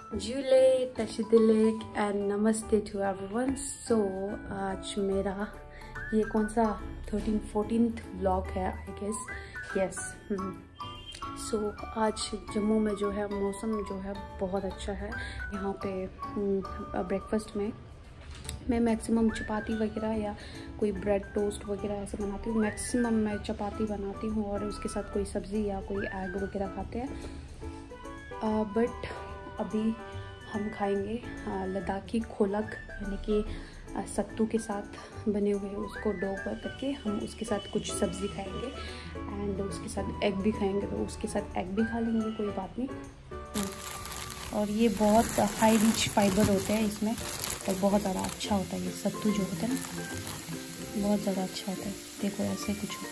Jule, Tashidilek and Namaste to everyone. So आज मेरा ये कौन सा 13-14th व्लॉग है आई गेस. यस. सो आज जम्मू में जो है मौसम जो है बहुत अच्छा है. यहाँ पे ब्रेकफास्ट में मैं मैक्सिमम चपाती वगैरह या कोई ब्रेड टोस्ट वगैरह ऐसे बनाती हूँ. मैक्सिमम मैं चपाती बनाती हूँ और उसके साथ कोई सब्ज़ी या कोई एग वगैरह खाते हैं. बट अभी हम खाएंगे लद्दाखी खोलक यानी कि सत्तू के साथ बने हुए उसको डो करके हम उसके साथ कुछ सब्ज़ी खाएंगे एंड उसके साथ एग भी खाएंगे. तो उसके साथ एग भी खा लेंगे, कोई बात नहीं. और ये बहुत हाई रिच फाइबर होते हैं इसमें और बहुत ज़्यादा अच्छा होता है. ये सत्तू जो होता है ना बहुत ज़्यादा अच्छा होता है. देखो ऐसे कुछ होता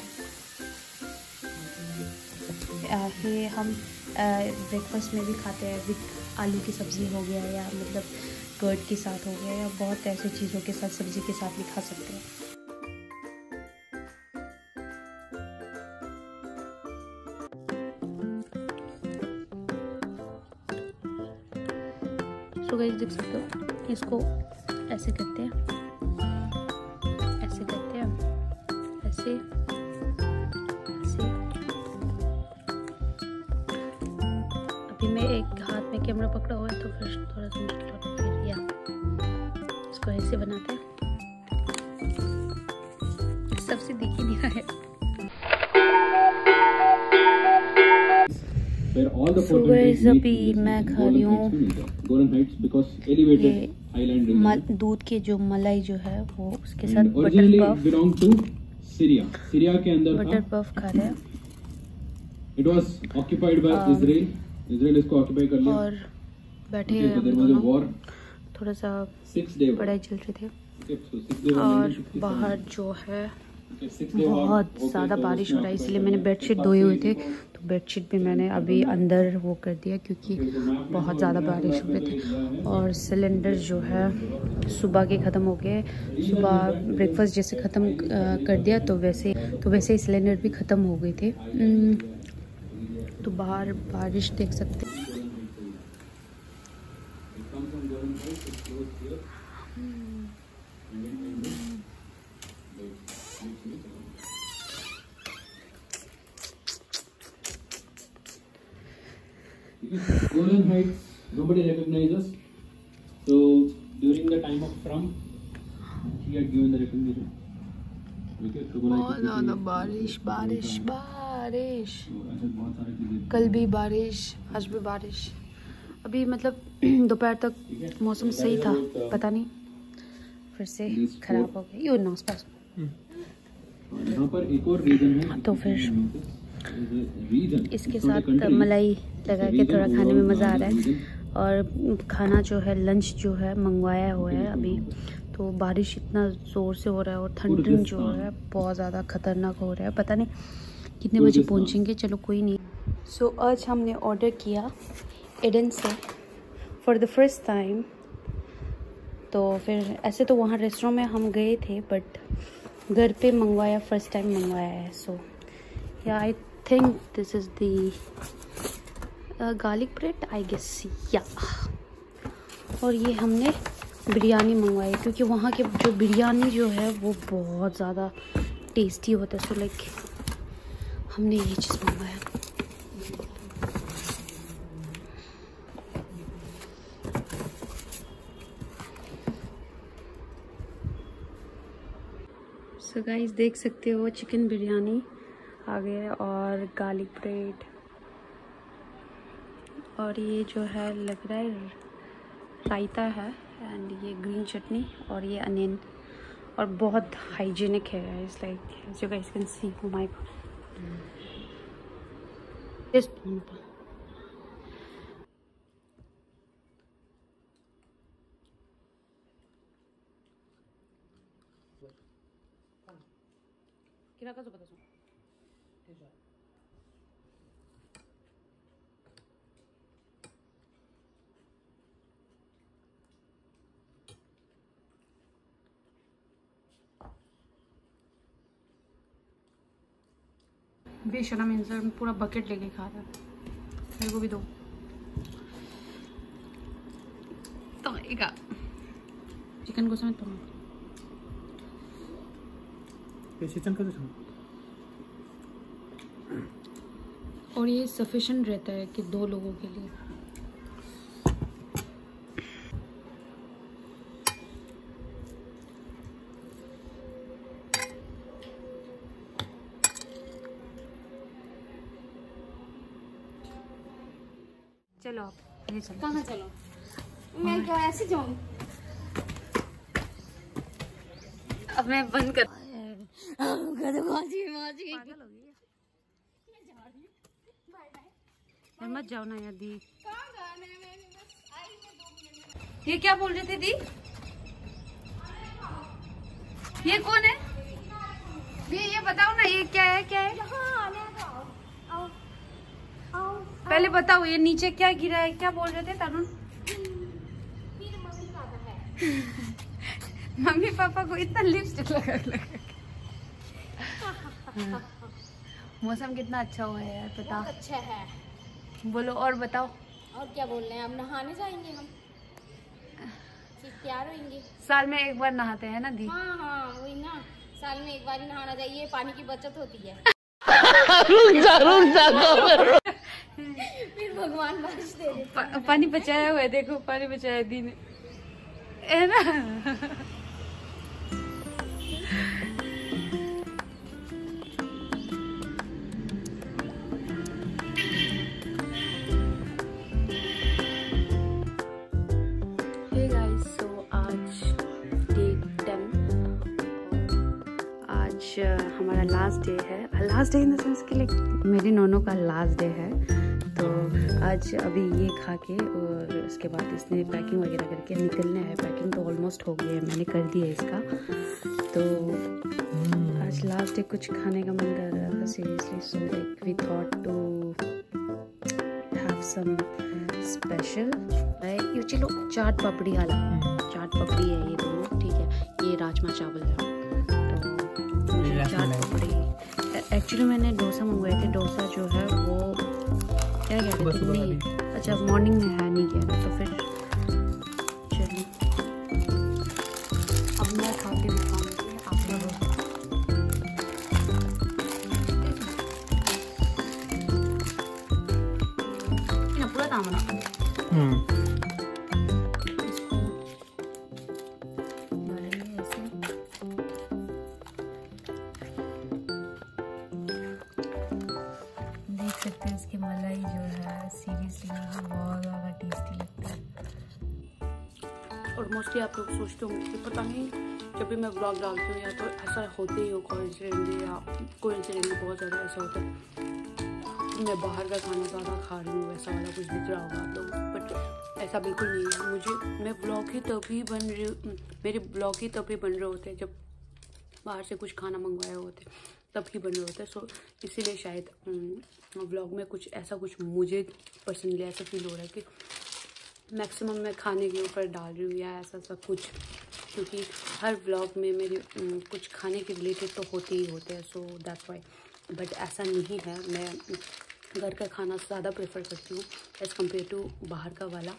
है. ये हम ब्रेकफास्ट में भी खाते हैं. विथ आलू की सब्ज़ी हो गया या मतलब कर्ड के साथ हो गया या बहुत ऐसे चीज़ों के साथ सब्ज़ी के साथ भी खा सकते हैं. सो गाइस देख सकते हो इसको ऐसे करते हैं, ऐसे करते हैं, ऐसे ऐसे. अभी मैं एक हाथ में कैमरा पकड़ा हुआ है तो फिर थोड़ा सा मुश्किल होता है. फिर या इसको ऐसे बनाते हैं. सबसे दिख ही नहीं रहा है. So guys, अभी मैं खा रही हूँ ये दूध के जो मलाई जो है वो उसके साथ बटर पफ. सीरिया के अंदर बटर पफ खा रहे हैं. It was occupied by Israel इसको ऑक्युपाई कर लिया और बैठे हैं. थोड़ा सा पढ़ाई चल रही थी और बाहर जो है बहुत ज़्यादा बारिश हो रहा है इसलिए मैंने बेडशीट धोए हुए थे तो बेडशीट भी मैंने अभी अंदर वो कर दिया क्योंकि बहुत ज़्यादा बारिश हो रही थी. और सिलेंडर जो है सुबह के ख़त्म हो गए. सुबह ब्रेकफास्ट जैसे ख़त्म कर दिया तो वैसे ही सिलेंडर भी ख़त्म हो गए थे. तो बाहर बारिश देख सकते हैं. Golan Heights, nobody recognizes. So during the time of Trump, he had given the recognition. बहुत ज़्यादा बारिश बारिश बारिश. कल भी बारिश, आज भी बारिश. अभी मतलब दोपहर तक मौसम सही था, पता नहीं फिर से खराब हो गया. यो नाश्ता. यहाँ पर एक और रीजन है तो फिर इसके साथ मलाई लगा के थोड़ा खाने में मज़ा आ रहा है. और खाना जो है लंच जो है मंगवाया हुआ है अभी. तो बारिश इतना ज़ोर से हो रहा है और ठंड जो है बहुत ज़्यादा ख़तरनाक हो रहा है. पता नहीं कितने बजे पहुंचेंगे. चलो कोई नहीं. सो आज हमने ऑर्डर किया एडन से फॉर द फर्स्ट टाइम. तो फिर ऐसे तो वहाँ रेस्टोरेंट में हम गए थे बट घर पे मंगवाया, फर्स्ट टाइम मंगवाया है. So yeah I think this is the garlic bread I guess. Yeah और ये हमने बिरयानी मंगवाई क्योंकि वहाँ के जो बिरयानी जो है वो बहुत ज़्यादा टेस्टी होता है. सो लाइक हमने ये चीज़ मंगवाया. सो गाइस देख सकते हो चिकन बिरयानी आ गया और गार्लिक ब्रेड और ये जो है लग रहा है रायता है एंड ये ग्रीन चटनी और ये अनियन और बहुत हाइजीनिक है. It's like you guys can see. Oh my god. बेशरम इंसान पूरा बकेट लेके खा रहा है. मेरे को भी दो. इका चिकन को समेत पाऊँ चिकन का और ये सफिशिएंट रहता है कि 2 लोगों के लिए। चलो आप ये चलो। कहाँ चलो? मैं क्या ऐसे जाऊँ? अब मैं बंद कर। मत जाओ ना यार दी। ये क्या बोल रहे थे दी? ये कौन है दी? ये बताओ ना ये क्या है? क्या है पहले बताओ, ये नीचे क्या गिरा है? क्या बोल रहे थे तरुण? मम्मी पापा को इतना लिपस्टिक लगा। मौसम कितना अच्छा हुआ है यार, पता? अच्छा है। बोलो और बताओ। और क्या बोल रहे हैं? अब नहाने जाएंगे हम, फिर तैयार होंगे। साल में एक बार नहाते हैं ना दी? हाँ वही ना, साल में एक बार ही नहाना चाहिए, पानी की बचत होती है। फिर भगवान बारिश दे देते। पानी बचाया हुआ है, देखो पानी बचाया दी ने, है ना? हमारा लास्ट डे है, last day in the sense के लिए मेरी नोनों का लास्ट डे है। तो आज अभी ये खा के और उसके बाद इसने पैकिंग वगैरह करके निकलना है। पैकिंग तो ऑलमोस्ट हो गई है, मैंने कर दिया इसका। तो आज लास्ट डे कुछ खाने का मन कर रहा था seriously, so like we thought to have some special. ये चलो चाट पापड़ी वाला, चाट पापड़ी है ये दोनों, ठीक है। ये राजमा चावल है, चाट पापड़ी। एक्चुअली मैंने डोसा मंगवाए थे, डोसा जो है वो क्या कहते थे नहीं, अच्छा मॉर्निंग में है नहीं किया, तो फिर चलिए अब मैं खा के दिखाऊंगी आप लोगों को। पूरा दामन सकते हैं। इसकी मलाई जो है सीरियसली बहुत ज़्यादा टेस्टी लगता है। और मोस्टली आप लोग सोचते होंगे कि पता नहीं जब भी मैं ब्लॉग डालती हूँ या तो ऐसा होते ही हो कोइंसिडेंटली या कोइंसिडेंटली बहुत ज़्यादा ऐसा होता है मैं बाहर का खाना ज़्यादा खा रही हूँ, वैसा वाला कुछ दिख रहा होगा आप लोग, बट ऐसा बिल्कुल नहीं है। मैं ब्लॉग ही तभी बन रही हूँ, मेरे ब्लॉग ही तभी बन रहे होते हैं जब बाहर से कुछ खाना मंगवाए होते तभी बन रहे होते हैं। सो इसीलिए शायद व्लॉग में कुछ ऐसा कुछ मुझे पर्सनली ऐसा फील हो रहा है कि मैक्सिमम मैं खाने के ऊपर डाल रही हूँ या ऐसा सब कुछ, क्योंकि हर व्लॉग में मेरे कुछ खाने के रिलेटेड तो होते ही होते हैं, सो दैट्स वाई। बट ऐसा नहीं है, मैं घर का खाना ज़्यादा प्रेफर करती हूँ एज़ कम्पेयर टू बाहर का वाला।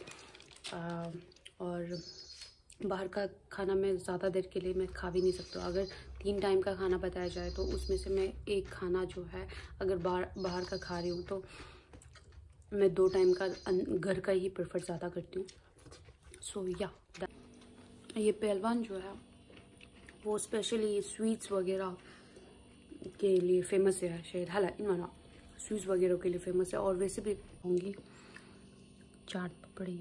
और बाहर का खाना मैं ज़्यादा देर के लिए मैं खा भी नहीं सकता। अगर 3 टाइम का खाना बताया जाए तो उसमें से मैं एक खाना जो है अगर बाहर का खा रही हूँ तो मैं 2 टाइम का घर का ही प्रेफर ज़्यादा करती हूँ। सो या ये पहलवान जो है वो स्पेशली स्वीट्स वगैरह के लिए फेमस है शायद, हालांकि माना स्वीट्स वगैरह के लिए फेमस है। और वैसे भी होंगी चाट पापड़ी,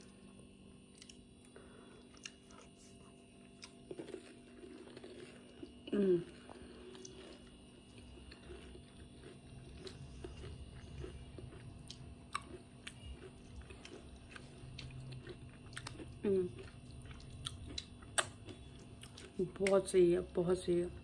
बहुत सही है, बहुत सही है।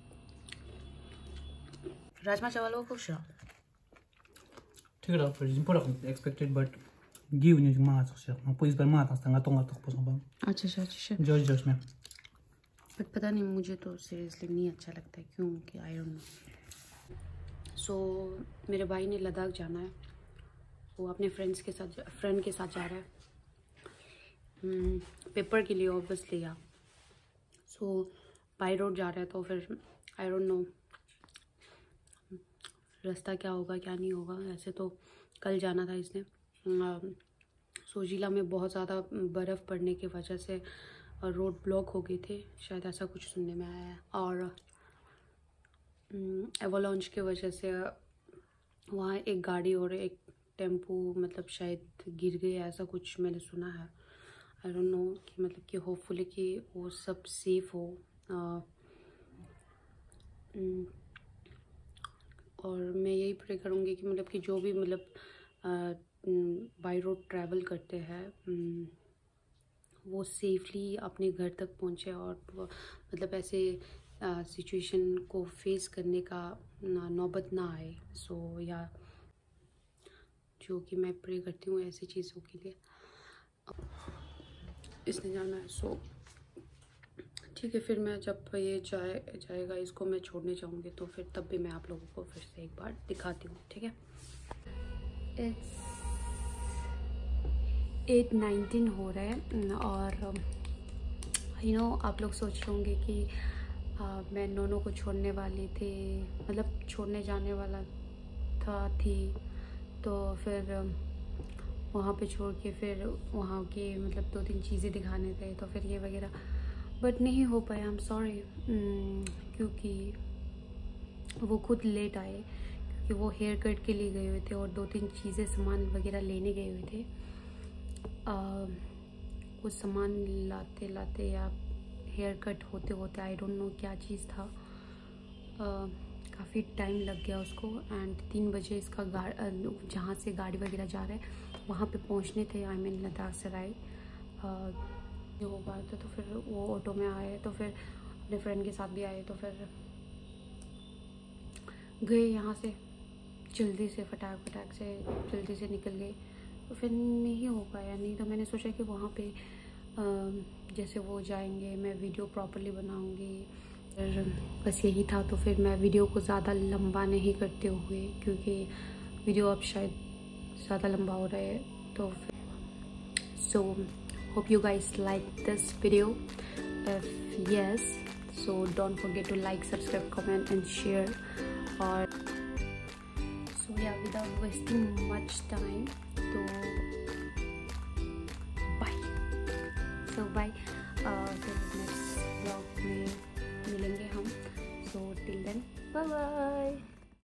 राजमा चावल को खुश रहा ठीक है, फिर पूरा एक्सपेक्टेड बट गिव न्यूज मास से मैं पुलिस पर माता संगा तो पसंद। अच्छा जॉर्ज में बट पता नहीं मुझे तो सीरियसली नहीं अच्छा लगता है, क्यों कि आई डोंट नो। सो मेरे भाई ने लद्दाख जाना है, वो अपने फ्रेंड के साथ जा रहा है। पेपर के लिए ऑब्वियसली या सो बाई रोड जा रहे हैं तो फिर आई डोंट नो रास्ता क्या होगा क्या नहीं होगा। ऐसे तो कल जाना था इसने। सोजिला में बहुत ज़्यादा बर्फ़ पड़ने की वजह से रोड ब्लॉक हो गए थे, शायद ऐसा कुछ सुनने में आया है। और एवोलॉन्च की वजह से वहाँ एक गाड़ी और एक टेम्पो मतलब शायद गिर गए, ऐसा कुछ मैंने सुना है। आई डोंट नो कि मतलब कि होपफुली कि वो सब सेफ हो। और मैं यही प्रे करूँगी कि मतलब कि जो भी मतलब बाई रोड ट्रैवल करते हैं वो सेफली अपने घर तक पहुँचे और मतलब ऐसे सिचुएशन को फेस करने का नौबत ना आए। सो या जो कि मैं प्रे करती हूँ ऐसी चीज़ों के लिए। इसने जाना है सो ठीक है। फिर मैं जब ये जाएगा इसको मैं छोड़ने जाऊँगी तो फिर तब भी मैं आप लोगों को फिर से एक बार दिखाती हूँ, ठीक है। इट्स 8:19 हो रहा है और यू नो आप लोग सोच रहे होंगे कि मैं नोनो को छोड़ने वाली थी, मतलब छोड़ने जाने वाला थी तो फिर वहाँ पे छोड़ के फिर वहाँ के मतलब 2-3 चीज़ें दिखाने थे तो फिर ये वगैरह, बट नहीं हो पाया। आई एम सॉरी क्योंकि वो खुद लेट आए क्योंकि वो हेयर कट के लिए गए हुए थे और 2-3 चीज़ें सामान वगैरह लेने गए हुए थे। कुछ सामान लाते लाते या हेयर कट होते होते आई डोंट नो क्या चीज़ था, काफ़ी टाइम लग गया उसको। एंड 3 बजे इसका जहाँ से गाड़ी वगैरह जा रहा है वहाँ पे पहुँचने थे, आई मीन लद्दाख सराय जो हो पाया था। तो फिर वो ऑटो में आए तो फिर अपने फ्रेंड के साथ भी आए तो फिर गए यहाँ से जल्दी से फटाक से जल्दी से निकल गए तो फिर नहीं हो पाया। नहीं तो मैंने सोचा कि वहाँ पे जैसे वो जाएंगे मैं वीडियो प्रॉपर्ली बनाऊँगी, बस यही था। तो फिर मैं वीडियो को ज़्यादा लंबा नहीं करते हुए क्योंकि वीडियो अब शायद ज़्यादा लंबा हो रहा है तो फिर सो hope you guys like this video. If yes, so don't forget to like, subscribe, comment and share. Or so yeah, without wasting much time, so bye. So bye. Till next vlog में मिलेंगे हम. So till then, bye bye.